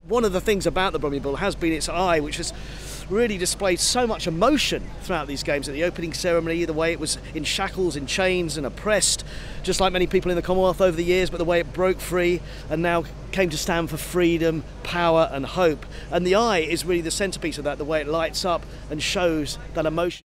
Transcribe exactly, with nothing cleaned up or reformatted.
one of the things about the Bromley Bull has been its eye, which has really displayed so much emotion throughout these games. At the opening ceremony, the way it was in shackles, in chains and oppressed, just like many people in the Commonwealth over the years, but the way it broke free and now came to stand for freedom, power and hope. And the eye is really the centrepiece of that, the way it lights up and shows that emotion.